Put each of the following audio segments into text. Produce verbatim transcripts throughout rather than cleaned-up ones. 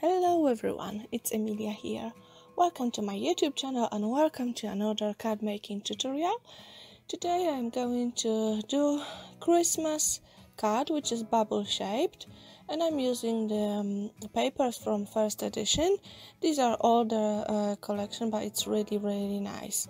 Hello everyone, it's Emilia here. Welcome to my YouTube channel and welcome to another card making tutorial. Today I'm going to do Christmas card which is bubble shaped, and I'm using the um, papers from first edition. These are older uh, collection, but it's really really nice.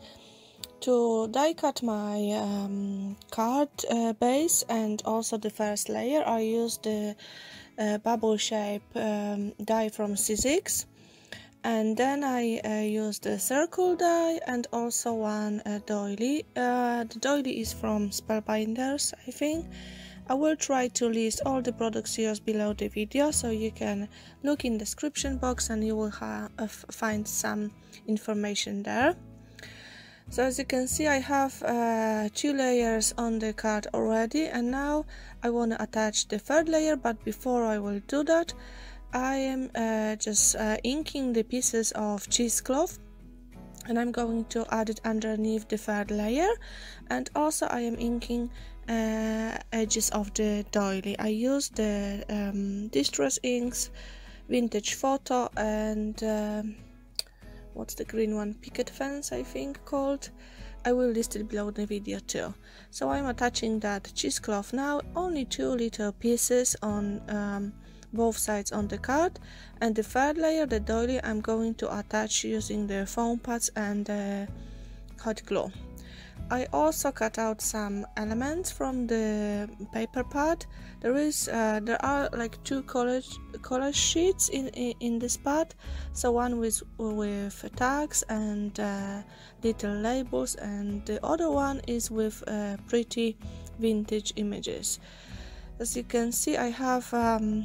To die cut my um, card uh, base and also the first layer, I used the uh, bubble shape um, die from Sizzix, and then I uh, used the circle die and also one uh, doily. Uh, the doily is from Spellbinders, I think. I will try to list all the products used below the video, so you can look in the description box and you will ha uh, find some information there. So as you can see, I have uh, two layers on the card already, and now I want to attach the third layer, but before I will do that, I am uh, just uh, inking the pieces of cheesecloth, and I'm going to add it underneath the third layer, and also I am inking uh, edges of the doily. I use the um, Distress Inks, Vintage Photo, and um, what's the green one? Picket Fence, I think called. I will list it below the video too. So I'm attaching that cheesecloth now, only two little pieces on um, both sides on the card, and the third layer, the doily, I'm going to attach using the foam pads and uh, hot glue. I also cut out some elements from the paper pad. There is, uh, there are like two collage collage sheets in, in in this pad. So one with with tags and uh, little labels, and the other one is with uh, pretty vintage images. As you can see, I have um,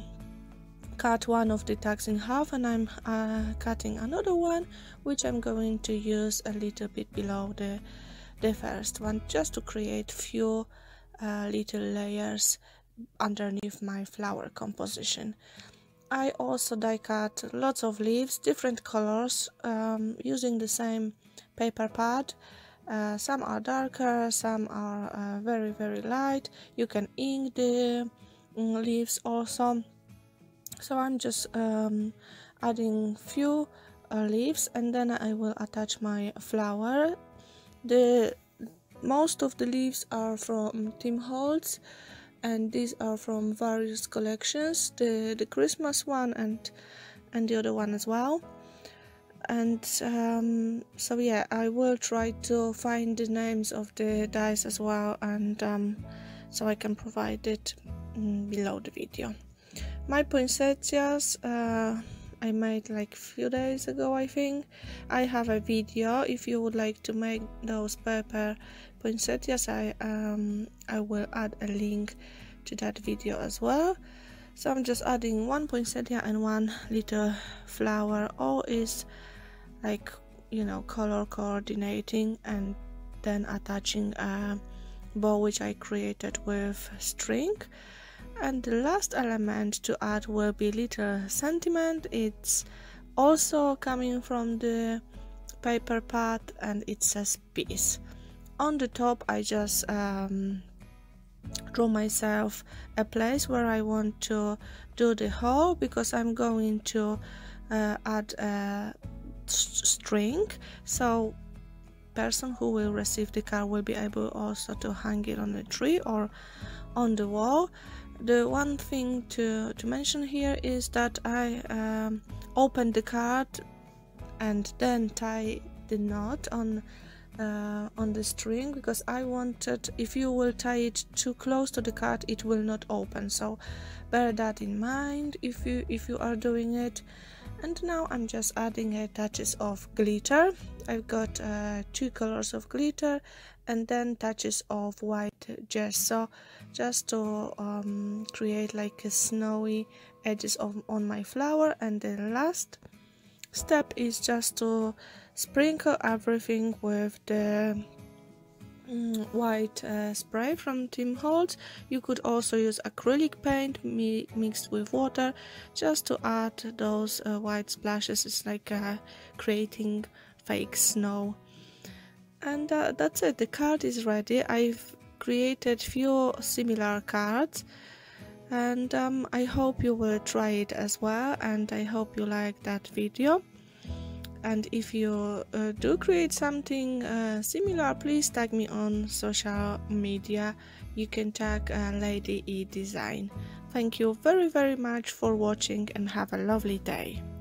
cut one of the tags in half, and I'm uh, cutting another one, which I'm going to use a little bit below the the first one, just to create few uh, little layers underneath my flower composition. I also die cut lots of leaves, different colors, um, using the same paper pad. Uh, some are darker, some are uh, very very light. You can ink the um, leaves also. So I'm just um, adding few uh, leaves, and then I will attach my flower. The most of the leaves are from Tim Holtz, and these are from various collections, the the Christmas one and and the other one as well. And um, so yeah, I will try to find the names of the dies as well, and um, so I can provide it mm, below the video. My poinsettias uh, I made like a few days ago, I think. I have a video. If you would like to make those paper poinsettias, I um I will add a link to that video as well. So I'm just adding one poinsettia and one little flower. All is like, you know, color coordinating, and then attaching a bow which I created with string. And the last element to add will be little sentiment. It's also coming from the paper pad, and it says peace. On the top I just um, draw myself a place where I want to do the hole, because I'm going to uh, add a string, so person who will receive the card will be able also to hang it on the tree or on the wall. The one thing to, to mention here is that I um, opened the card and then tie the knot on uh, on the string, because I wanted, if you will tie it too close to the card, it will not open. So bear that in mind if you if you are doing it. And now I'm just adding a touches of glitter. I've got uh, two colors of glitter, and then touches of white gesso, just to um, create like a snowy edges of, on my flower. And the last step is just to sprinkle everything with the mm, white uh, spray from Tim Holtz. You could also use acrylic paint mi mixed with water, just to add those uh, white splashes. It's like uh, creating fake snow. And uh, that's it, the card is ready. I've created few similar cards and um, I hope you will try it as well, and I hope you like that video. And if you uh, do create something uh, similar, please tag me on social media. You can tag uh, Lady E Design. Thank you very very much for watching and have a lovely day.